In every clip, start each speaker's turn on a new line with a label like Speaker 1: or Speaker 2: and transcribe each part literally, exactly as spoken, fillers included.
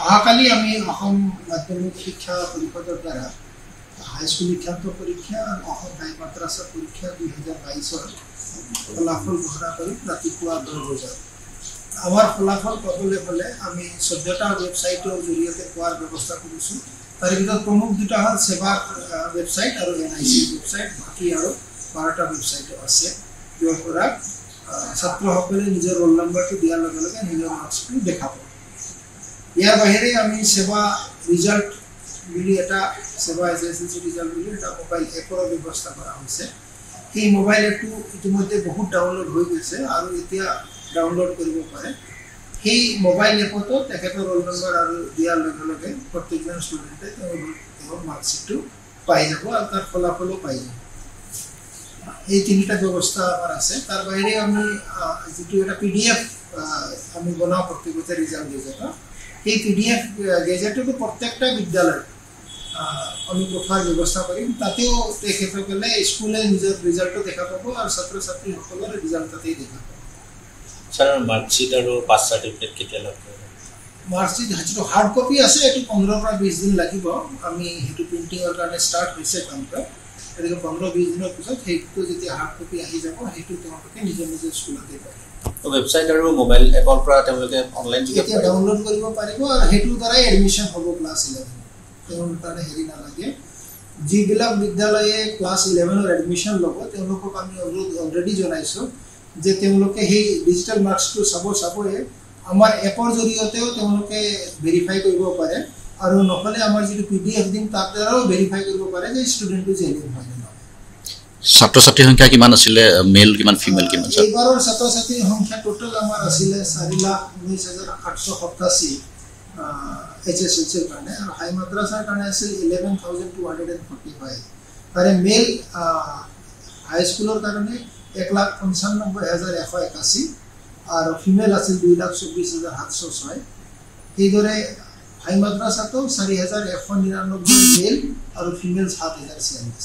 Speaker 1: অহাকালি আমি অসম মাধ্যমিক শিক্ষা পৰিষদৰ দ্বাৰা হাইস্কুল শিক্ষান্ত পৰীক্ষা আৰু অসম হাই মাদ্ৰাসা পৰীক্ষা দুই হাজাৰ বাইছৰ ফলাফল ঘোষণা কৰি ৰাতিপুৱা দহ বজাত আমাৰ ফলাফল পাবলৈ হ'লে আমি চৈধ্যটা ৱেবছাইটৰ জৰিয়তে পোৱাৰ ব্যৱস্থা কৰিছোঁ। তাৰে ভিতৰত প্ৰমুখ দুটা হ'ল সেৱাৰ ৱেবছাইট আৰু এন আই চি ৱেবছাইট, বাকী আৰু বাৰটা ৱেবছাইটো আছে য'ৰ পৰা ছাত্ৰসকলে নিজৰ ৰোল নম্বৰটো দিয়াৰ লগে লগে নিজৰ মাৰ্কছটো দেখা পাব। ইয়াৰ বাহিৰে আমি সেৱা ৰিজাল্ট বুলি এটা সেৱা S S L C result বুলি এটা মোবাইল এপৰ ব্যৱস্থা কৰা হৈছে। সেই মোবাইল এপটো ইতিমধ্যে বহুত ডাউনলোড হৈ গৈছে আৰু এতিয়া ডাউনলোড কৰিব পাৰে। সেই মোবাইল এপতো তেখেতৰ ৰোল নম্বৰ আৰু দিয়াৰ লগে লগে প্ৰত্যেকজন ষ্টুডেণ্টে তেওঁৰ মাৰ্কশ্বিটটো পাই যাব আৰু তাৰ ফলাফলো পাই যাব। এই তিনিটা ব্যৱস্থা আমাৰ আছে। তাৰ বাহিৰে আমি যিটো এটা পি ডি এফ আমি বনাওঁ প্ৰত্যেকতে ৰিজাল্ট গেজেটৰ, সেই পি ডি এফ গেজেটটো প্ৰত্যেকটা বিদ্যালয়ত আমি পঠোৱাৰ ব্যৱস্থা কৰিম। তাতেও তেখেতসকলে স্কুলে নিজৰ ৰিজাল্টটো দেখা পাব আৰু ছাত্ৰ ছাত্ৰীসকলৰ ৰিজাল্ট তাতেই দেখা পাব।
Speaker 2: ছাৰ মাৰ্কশ্বিট আৰু পাছ চাৰ্টিফিকেট কেতিয়া লাভ কৰিব?
Speaker 1: মাৰ্কশ্বিট যিটো হাৰ্ড কপি আছে এইটো পোন্ধৰৰ পৰা বিছ দিন লাগিব। আমি সেইটো প্ৰিণ্টিঙৰ কাৰণে ষ্টাৰ্ট হৈছে কামটো। গতিকে পোন্ধৰ বিছ দিনৰ পিছত সেইটো যেতিয়া হাৰ্ড কপি আহি যাব সেইটো তেওঁলোকে নিজৰ নিজৰ স্কুলতে পাব।
Speaker 2: ৱেবছাইট আৰু মোবাইল এপৰ পৰা তেওঁলোকে অনলাইন
Speaker 1: এতিয়া ডাউনলোড কৰিব পাৰিব আৰু সেইটোৰ দ্বাৰাই এডমিশ্যন হ'ব ক্লাছ ইলেভেন। তেওঁলোকৰ কাৰণে হেৰি নালাগে। যিবিলাক বিদ্যালয়ে ক্লাছ ইলেভেনৰ এডমিশ্যন ল'ব তেওঁলোকক আমি অনুৰোধ অলৰেডি জনাইছোঁ যে তেওঁলোকে সেই ডিজিটেল মাৰ্কছটো চাব চাবই আমাৰ এপৰ জৰিয়তেও তেওঁলোকে ভেৰিফাই কৰিব পাৰে আৰু নহ'লে আমাৰ যিটো পি ডি এফ দিম তাৰ দ্বাৰাও ভেৰিফাই কৰিব পাৰে যে ষ্টুডেণ্টটো জেনুইন হয় নে নহয়।
Speaker 3: ছাত্ৰ ছাত্ৰীৰ সংখ্যা কিমান আছিলে, মেল কিমান, ফিমেল কিমান?
Speaker 1: এইবাৰৰ ছাত্ৰ ছাত্ৰীৰ সংখ্যা টোটেল আমাৰ আছিলে চাৰি লাখ ঊনৈছ হাজাৰ আঠশ সপ্তাশী এইচ এছ এল চিৰ কাৰণে, আৰু হাই মাদ্ৰাছাৰ কাৰণে আছিল eleven thousand two hundred and forty five. তাৰে মেল হাইস্কুলৰ কাৰণে এক লাখ পঞ্চান্নব্বৈ হাজাৰ এশ একাশী আৰু ফিমেল আছিল দুই লাখ চৌব্বিছ হাজাৰ সাতশ ছয়। সেইদৰে হাই মাদ্ৰাছাতো চাৰি হাজাৰ এশ নিৰান্নব্বৈ মেল আৰু ফিমেল সাত হাজাৰ ছিয়াল্লিছ।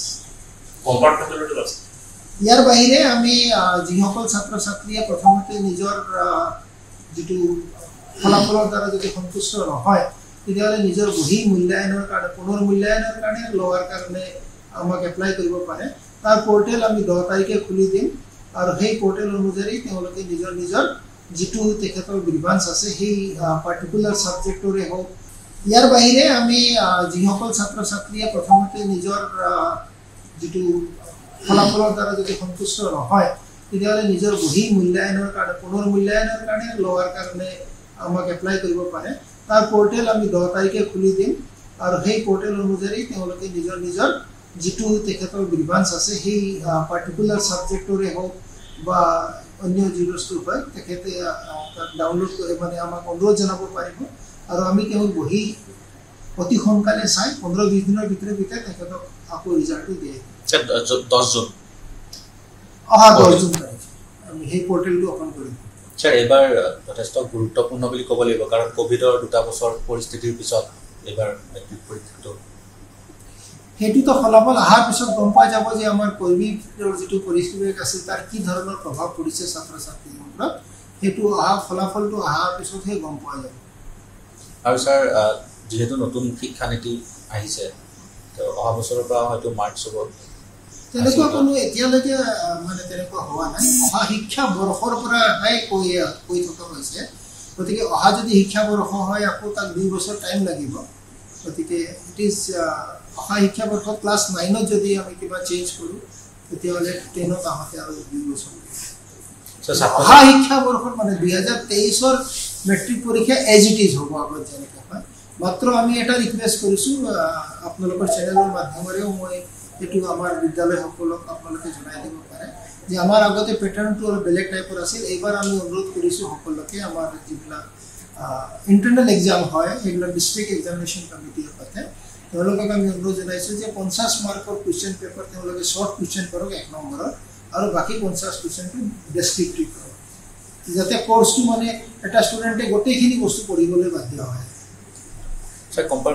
Speaker 1: ইয়াৰ বাহিৰে আমি যিসকল ছাত্ৰ ছাত্ৰীয়ে প্ৰথমতে নিজৰ যিটো ফলাফলৰ দ্বাৰা যদি সন্তুষ্ট নহয় তেতিয়াহ'লে নিজৰ বহী মূল্যায়নৰ কাৰণে পুনৰ মূল্যায়নৰ কাৰণে লোৱাৰ কাৰণে আমাক এপ্লাই কৰিব পাৰে। তাৰ পৰ্টেল আমি দহ তাৰিখে খুলি দিম আৰু সেই পৰ্টেল অনুযায়ী তেওঁলোকে নিজৰ নিজৰ যিটো তেখেতৰ গ্ৰিভান্স আছে সেই পাৰ্টিকুলাৰ ছাবজেক্টৰে হওক। ইয়াৰ বাহিৰে আমি যিসকল ছাত্ৰ ছাত্ৰীয়ে প্ৰথমতে নিজৰ যিটো ফলাফলৰ দ্বাৰা যদি সন্তুষ্ট নহয় তেতিয়াহ'লে নিজৰ বহী মূল্যায়নৰ কাৰণে পুনৰ মূল্যায়নৰ কাৰণে লোৱাৰ কাৰণে আমাক এপ্লাই কৰিব পাৰে। তাৰ পৰ্টেল আমি দহ তাৰিখে খুলি দিম আৰু সেই পৰ্টেল অনুযায়ী তেওঁলোকে নিজৰ নিজৰ যিটো তেখেতৰ গ্ৰিভান্স আছে সেই পাৰ্টিকুলাৰ ছাবজেক্টৰে হওক বা অন্য যি বস্তু হয় তেখেতে তাত ডাউনলোড কৰি মানে আমাক অনুৰোধ জনাব পাৰিব আৰু আমি তেওঁৰ বহী অতি সোনকালে চাই পোন্ধৰ বিছ দিনৰ ভিতৰে ভিতৰে তেখেতক আকৌ ৰিজাল্টটো দিয়ে
Speaker 2: দহ জুন
Speaker 1: অহা দহ জুন তাৰিখে আমি সেই পৰ্টেলটো অ'পন কৰিম।
Speaker 2: ছাৰ এইবাৰ যথেষ্ট গুৰুত্বপূৰ্ণ বুলি ক'ব লাগিব কাৰণ ক'ভিডৰ দুটা বছৰ পৰিস্থিতিৰ পিছত এইবাৰ মেট্ৰিক পৰীক্ষাটো
Speaker 1: সেইটোতো ফলাফল অহাৰ পিছত গম পোৱা যাব যে আমাৰ ক'ভিডৰ যিটো পৰিস্থিতি আছিল তাৰ কি ধৰণৰ প্ৰভাৱ পৰিছে ছাত্ৰ ছাত্ৰীৰ ওপৰত। সেইটো অহা ফলাফলটো অহাৰ পিছতহে গম পোৱা যাব।
Speaker 2: আৰু ছাৰ যিহেতু নতুন শিক্ষানীতি আহিছে অহা বছৰৰ পৰা হয়তো মাৰ্চ হ'ব,
Speaker 1: তেনেকুৱা কোনো এতিয়ালৈকে মানে তেনেকুৱা হোৱা নাই। অহা শিক্ষা বৰ্ষৰ পৰাহে কৈ কৈ থকা হৈছে। গতিকে অহা যদি শিক্ষা বৰ্ষ হয় আকৌ তাক দুই বছৰ টাইম লাগিব। গতিকে ইট ইজ অহা শিক্ষা বৰ্ষত ক্লাছ নাইনত যদি আমি কিবা চেঞ্জ কৰোঁ তেতিয়াহ'লে টেনত আহোঁতে আৰু দুই বছৰ অহা শিক্ষা বৰ্ষত মানে দুই হাজাৰ তেইছৰ মেট্ৰিক পৰীক্ষা এজ ইট ইজ হ'ব আগত যেনেকৈ হয়। মাত্ৰ আমি এটা ৰিকুৱেষ্ট কৰিছোঁ আপোনালোকৰ চেনেলৰ মাধ্যমেৰেও মই এইটো আমাৰ বিদ্যালয়সকলক আপোনালোকে জনাই দিব পাৰে যে আমাৰ আগতে পেটাৰ্ণটো অলপ বেলেগ টাইপৰ আছিল। এইবাৰ আমি অনুৰোধ কৰিছোঁ সকলোকে আমাৰ যিবিলাক ইণ্টাৰনেল এক্সাম হয় সেইবিলাক ডিষ্ট্ৰিক্ট এক্সামিনেশ্যন কমিটিৰ পাতে তেওঁলোকক আমি অনুৰোধ জনাইছোঁ যে পঞ্চাছ মাৰ্কৰ কুৱেশ্যন পেপাৰ তেওঁলোকে শ্বৰ্ট কুৱেশ্যন কৰক এক নম্বৰৰ আৰু বাকী পঞ্চাছ কুৱেশ্যনটো ডেছক্ৰিপটিভ কৰক যাতে কোৰ্চটো মানে এটা ষ্টুডেণ্টে গোটেইখিনি বস্তু পঢ়িবলৈ বাধ্য হয়।